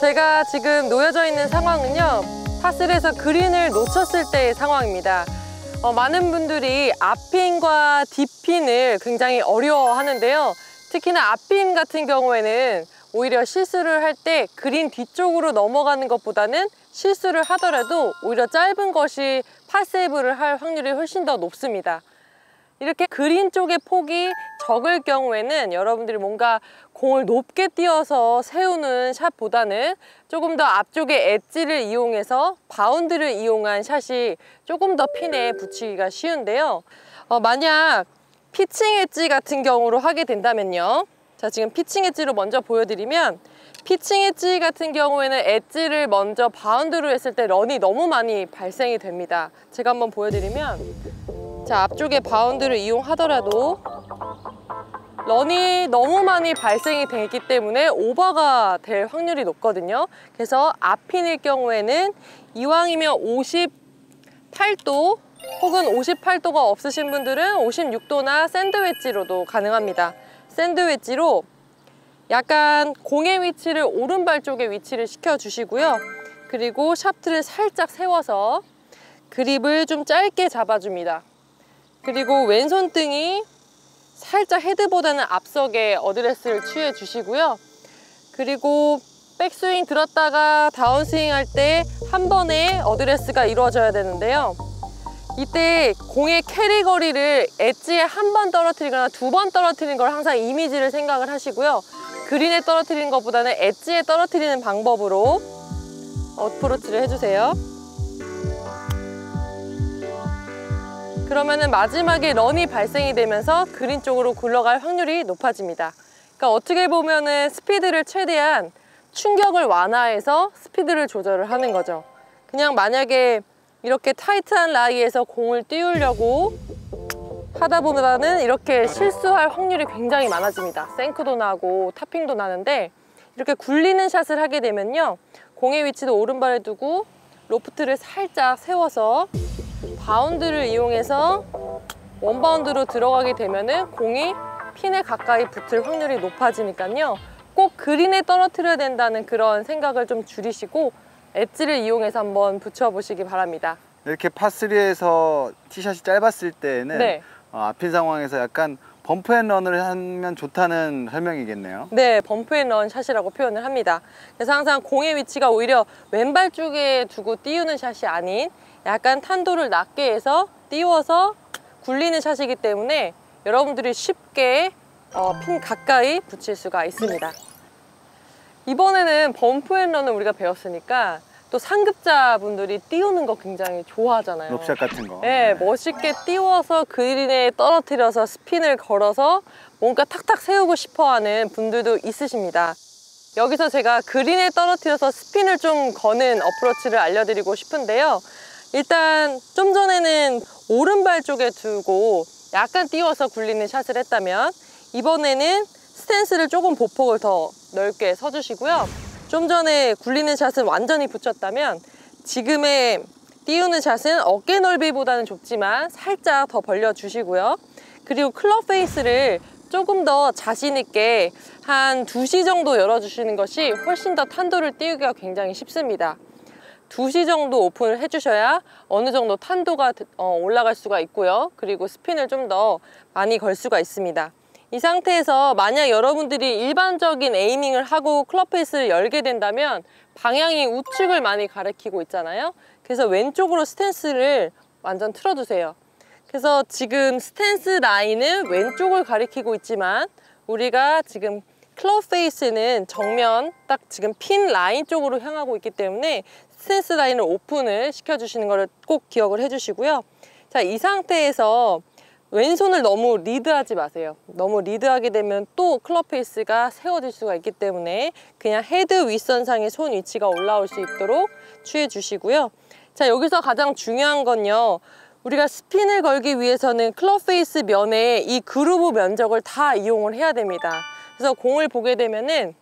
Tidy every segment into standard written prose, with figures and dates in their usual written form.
제가 지금 놓여져 있는 상황은요, 파3에서 그린을 놓쳤을 때의 상황입니다. 많은 분들이 앞핀과 뒷핀을 굉장히 어려워하는데요. 특히나 앞핀 같은 경우에는 오히려 실수를 할 때 그린 뒤쪽으로 넘어가는 것보다는 실수를 하더라도 오히려 짧은 것이 파7을 할 확률이 훨씬 더 높습니다. 이렇게 그린 쪽의 폭이 적을 경우에는 여러분들이 뭔가 공을 높게 띄워서 세우는 샷보다는 조금 더 앞쪽의 엣지를 이용해서 바운드를 이용한 샷이 조금 더 핀에 붙이기가 쉬운데요. 만약 피칭 엣지 같은 경우로 하게 된다면요. 자, 지금 피칭 엣지로 먼저 보여드리면, 피칭 엣지 같은 경우에는 엣지를 먼저 바운드로 했을 때 런이 너무 많이 발생이 됩니다. 제가 한번 보여드리면, 자, 앞쪽에 바운드를 이용하더라도 런이 너무 많이 발생이 되기 때문에 오버가 될 확률이 높거든요. 그래서 앞핀일 경우에는 이왕이면 58도 혹은 58도가 없으신 분들은 56도나 샌드 웨지로도 가능합니다. 샌드 웨지로 약간 공의 위치를 오른발 쪽에 위치를 시켜주시고요. 그리고 샤프트를 살짝 세워서 그립을 좀 짧게 잡아줍니다. 그리고 왼손등이 살짝 헤드보다는 앞서게 어드레스를 취해 주시고요. 그리고 백스윙 들었다가 다운스윙 할 때 한 번에 어드레스가 이루어져야 되는데요. 이때 공의 캐리 거리를 엣지에 한 번 떨어뜨리거나 두 번 떨어뜨리는 걸 항상 이미지를 생각을 하시고요. 그린에 떨어뜨리는 것보다는 엣지에 떨어뜨리는 방법으로 어프로치를 해주세요. 그러면은 마지막에 런이 발생이 되면서 그린 쪽으로 굴러갈 확률이 높아집니다. 그러니까 어떻게 보면은 스피드를 최대한 충격을 완화해서 스피드를 조절을 하는 거죠. 그냥 만약에 이렇게 타이트한 라이에서 공을 띄우려고 하다 보면은 이렇게 실수할 확률이 굉장히 많아집니다. 생크도 나고 타핑도 나는데, 이렇게 굴리는 샷을 하게 되면요, 공의 위치도 오른발에 두고 로프트를 살짝 세워서 바운드를 이용해서 원바운드로 들어가게 되면은 공이 핀에 가까이 붙을 확률이 높아지니까요, 꼭 그린에 떨어뜨려야 된다는 그런 생각을 좀 줄이시고 엣지를 이용해서 한번 붙여보시기 바랍니다. 이렇게 파3에서 티샷이 짧았을 때는 네. 앞핀 상황에서 약간 범프 앤 런을 하면 좋다는 설명이겠네요. 네, 범프 앤 런 샷이라고 표현을 합니다. 그래서 항상 공의 위치가 오히려 왼발 쪽에 두고 띄우는 샷이 아닌 약간 탄도를 낮게 해서 띄워서 굴리는 샷이기 때문에 여러분들이 쉽게 핀 가까이 붙일 수가 있습니다. 이번에는 범프 앤 런을 우리가 배웠으니까 또 상급자분들이 띄우는 거 굉장히 좋아하잖아요. 롭샷 같은 거. 네, 멋있게 띄워서 그린에 떨어뜨려서 스핀을 걸어서 뭔가 탁탁 세우고 싶어하는 분들도 있으십니다. 여기서 제가 그린에 떨어뜨려서 스핀을 좀 거는 어프로치를 알려드리고 싶은데요. 일단 좀 전에는 오른발 쪽에 두고 약간 띄워서 굴리는 샷을 했다면, 이번에는 스탠스를 조금 보폭을 더 넓게 서주시고요. 좀 전에 굴리는 샷은 완전히 붙였다면 지금의 띄우는 샷은 어깨 넓이보다는 좁지만 살짝 더 벌려주시고요. 그리고 클럽 페이스를 조금 더 자신 있게 한 2시 정도 열어주시는 것이 훨씬 더 탄도를 띄우기가 굉장히 쉽습니다. 2시 정도 오픈을 해주셔야 어느 정도 탄도가 올라갈 수가 있고요. 그리고 스핀을 좀 더 많이 걸 수가 있습니다. 이 상태에서 만약 여러분들이 일반적인 에이밍을 하고 클럽 페이스를 열게 된다면 방향이 우측을 많이 가리키고 있잖아요. 그래서 왼쪽으로 스탠스를 완전 틀어주세요. 그래서 지금 스탠스 라인은 왼쪽을 가리키고 있지만 우리가 지금 클럽 페이스는 정면 딱 지금 핀 라인 쪽으로 향하고 있기 때문에 스탠스 라인을 오픈을 시켜주시는 것을 꼭 기억을 해주시고요. 자, 이 상태에서 왼손을 너무 리드하지 마세요. 너무 리드하게 되면 또 클럽 페이스가 세워질 수가 있기 때문에 그냥 헤드 윗선상에 손 위치가 올라올 수 있도록 취해 주시고요. 자, 여기서 가장 중요한 건요, 우리가 스핀을 걸기 위해서는 클럽 페이스 면에 이 그루브 면적을 다 이용을 해야 됩니다. 그래서 공을 보게 되면은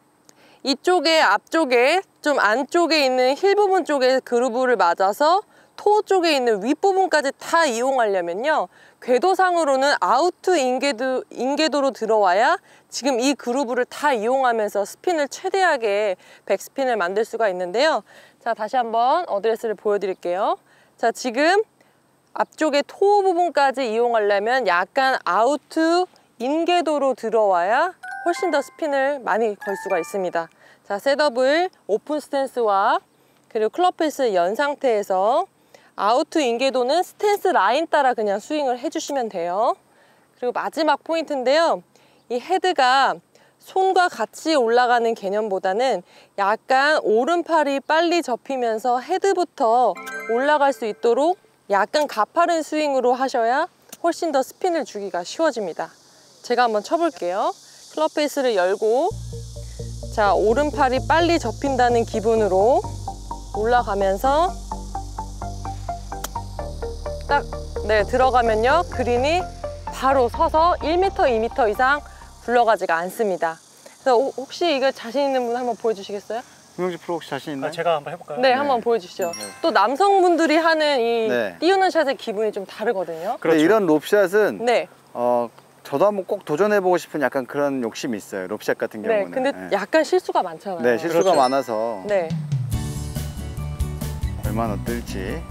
이쪽에 앞쪽에 좀 안쪽에 있는 힐 부분 쪽에 그루브를 맞아서 토 쪽에 있는 윗부분까지 다 이용하려면요, 궤도상으로는 아우트 인궤도로 들어와야 지금 이 그루브를 다 이용하면서 스핀을 최대하게 백스핀을 만들 수가 있는데요. 자, 다시 한번 어드레스를 보여드릴게요. 자, 지금 앞쪽에 토 부분까지 이용하려면 약간 아우트 인궤도로 들어와야 훨씬 더 스핀을 많이 걸 수가 있습니다. 자, 셋업을 오픈 스탠스와 그리고 클럽 페이스를 연 상태에서 아우트 인궤도는 스탠스 라인 따라 그냥 스윙을 해주시면 돼요. 그리고 마지막 포인트인데요. 이 헤드가 손과 같이 올라가는 개념보다는 약간 오른팔이 빨리 접히면서 헤드부터 올라갈 수 있도록 약간 가파른 스윙으로 하셔야 훨씬 더 스핀을 주기가 쉬워집니다. 제가 한번 쳐볼게요. 클럽 페이스를 열고, 자, 오른팔이 빨리 접힌다는 기분으로 올라가면서 딱, 네, 들어가면요, 그린이 바로 서서 1m, 2m 이상 굴러가지가 않습니다. 그래서 혹시 이거 자신 있는 분 한번 보여주시겠어요? 김영주 프로 혹시 자신 있나요? 제가 한번 해볼까요? 네, 한번 보여주시죠. 네. 또 남성분들이 하는 이 네. 띄우는 샷의 기분이 좀 다르거든요. 그렇죠. 근데 이런 롭샷은 네, 저도 한번 꼭 도전해보고 싶은 약간 그런 욕심이 있어요. 롭샷 같은 네, 경우는. 근데 네. 약간 실수가 많잖아요. 네, 실수가 그렇죠. 많아서 네. 얼마나 뜰지.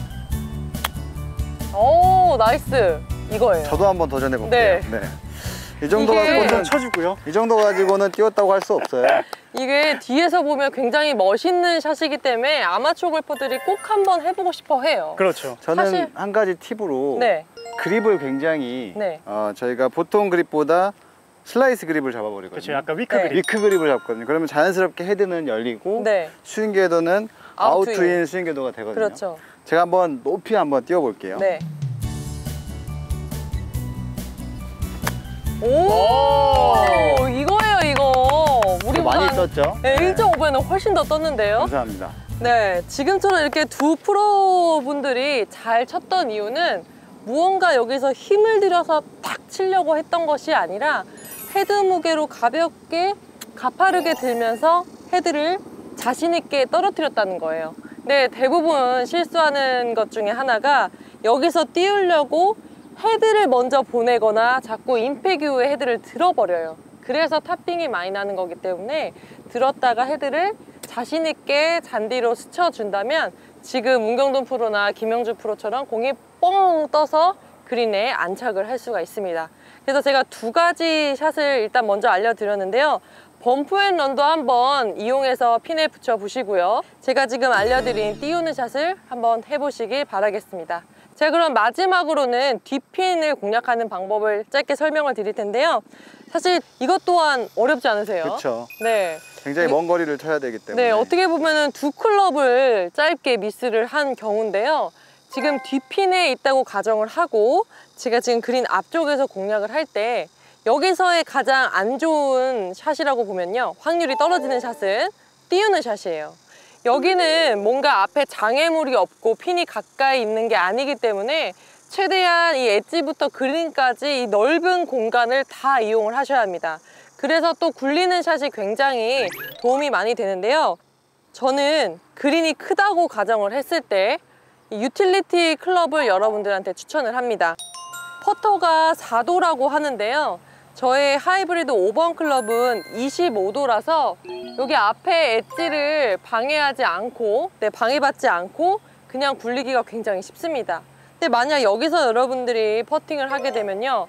오, 나이스. 이거예요. 저도 한번 도전해볼게요. 네. 네. 이 정도 이게- 가지고는 먼저 쳐주고요. 이 정도 가지고는 띄웠다고 할 수 없어요. 이게 뒤에서 보면 굉장히 멋있는 샷이기 때문에 아마추어 골퍼들이 꼭 한번 해보고 싶어 해요. 그렇죠. 저는 사실- 한 가지 팁으로 네, 그립을 굉장히 네. 저희가 보통 그립보다 슬라이스 그립을 잡아버리거든요. 그렇죠. 약간 위크 네. 그립. 위크 그립을 잡거든요. 그러면 자연스럽게 헤드는 열리고 네, 스윙 궤도는 아웃인. 아웃인 스윙 궤도가 되거든요. 그렇죠. 제가 한번 높이 한번 띄워볼게요. 네. 오, 이거예요, 이거. 우리보다 많이 떴죠? 네, 1.5배는 훨씬 더 떴는데요. 감사합니다. 네, 지금처럼 이렇게 두 프로분들이 잘 쳤던 이유는 무언가 여기서 힘을 들여서 탁 치려고 했던 것이 아니라 헤드 무게로 가볍게 가파르게 들면서 헤드를 자신 있게 떨어뜨렸다는 거예요. 네, 대부분 실수하는 것 중에 하나가 여기서 띄우려고 헤드를 먼저 보내거나 자꾸 임팩 이후에 헤드를 들어버려요. 그래서 탑핑이 많이 나는 거기 때문에 들었다가 헤드를 자신 있게 잔디로 스쳐준다면 지금 문경돈 프로나 김영주 프로처럼 공이 뻥 떠서 그린에 안착을 할 수가 있습니다. 그래서 제가 두 가지 샷을 일단 먼저 알려드렸는데요. 범프앤런도 한번 이용해서 핀에 붙여 보시고요. 제가 지금 알려드린 띄우는 샷을 한번 해보시길 바라겠습니다. 자, 그럼 마지막으로는 뒷핀을 공략하는 방법을 짧게 설명을 드릴 텐데요. 사실 이것 또한 어렵지 않으세요? 그렇죠. 네. 굉장히 먼 거리를 쳐야 되기 때문에. 네, 어떻게 보면은 두 클럽을 짧게 미스를 한 경우인데요. 지금 뒷핀에 있다고 가정을 하고 제가 지금 그린 앞쪽에서 공략을 할 때 여기서의 가장 안 좋은 샷이라고 보면요. 확률이 떨어지는 샷은 띄우는 샷이에요. 여기는 뭔가 앞에 장애물이 없고 핀이 가까이 있는 게 아니기 때문에 최대한 이 엣지부터 그린까지 이 넓은 공간을 다 이용을 하셔야 합니다. 그래서 또 굴리는 샷이 굉장히 도움이 많이 되는데요. 저는 그린이 크다고 가정을 했을 때 유틸리티 클럽을 여러분들한테 추천을 합니다. 퍼터가 4도라고 하는데요. 저의 하이브리드 5번 클럽은 25도라서 여기 앞에 엣지를 방해하지 않고, 방해받지 않고 그냥 굴리기가 굉장히 쉽습니다. 근데 만약 여기서 여러분들이 퍼팅을 하게 되면요.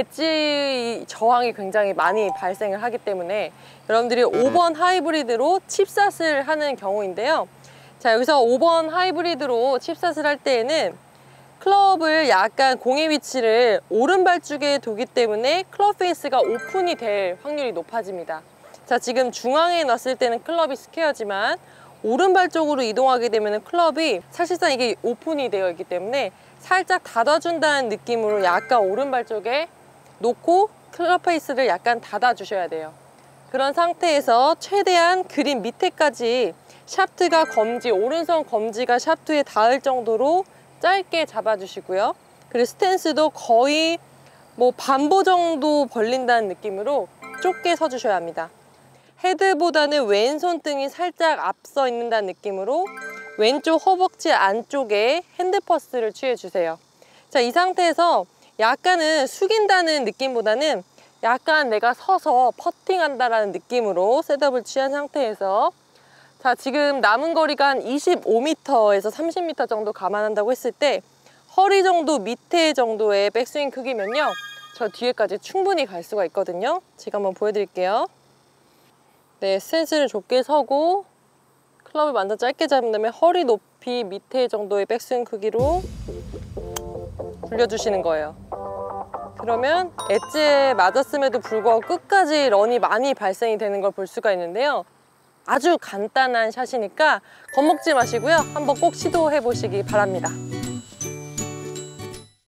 엣지 저항이 굉장히 많이 발생을 하기 때문에 여러분들이 5번 하이브리드로 칩샷을 하는 경우인데요. 자, 여기서 5번 하이브리드로 칩샷을 할 때에는 클럽을 약간 공의 위치를 오른발 쪽에 두기 때문에 클럽 페이스가 오픈이 될 확률이 높아집니다. 자, 지금 중앙에 놨을 때는 클럽이 스퀘어지만 오른발 쪽으로 이동하게 되면 클럽이 사실상 이게 오픈이 되어 있기 때문에 살짝 닫아준다는 느낌으로 약간 오른발 쪽에 놓고 클럽 페이스를 약간 닫아주셔야 돼요. 그런 상태에서 최대한 그린 밑에까지 샤프트가 검지, 오른손 검지가 샤프트에 닿을 정도로 짧게 잡아주시고요. 그리고 스탠스도 거의 뭐 반보 정도 벌린다는 느낌으로 좁게 서주셔야 합니다. 헤드보다는 왼손등이 살짝 앞서 있는다는 느낌으로 왼쪽 허벅지 안쪽에 핸드 퍼스를 취해주세요. 자, 이 상태에서 약간은 숙인다는 느낌보다는 약간 내가 서서 퍼팅한다라는 느낌으로 셋업을 취한 상태에서, 자, 지금 남은 거리가 한 25m에서 30m 정도 감안한다고 했을 때 허리 정도 밑에 정도의 백스윙 크기면요, 저 뒤에까지 충분히 갈 수가 있거든요. 지금 한번 보여드릴게요. 네, 스탠스를 좁게 서고 클럽을 완전 짧게 잡은 다음에 허리 높이 밑에 정도의 백스윙 크기로 굴려주시는 거예요. 그러면 엣지에 맞았음에도 불구하고 끝까지 런이 많이 발생이 되는 걸 볼 수가 있는데요. 아주 간단한 샷이니까 겁먹지 마시고요. 한번 꼭 시도해 보시기 바랍니다.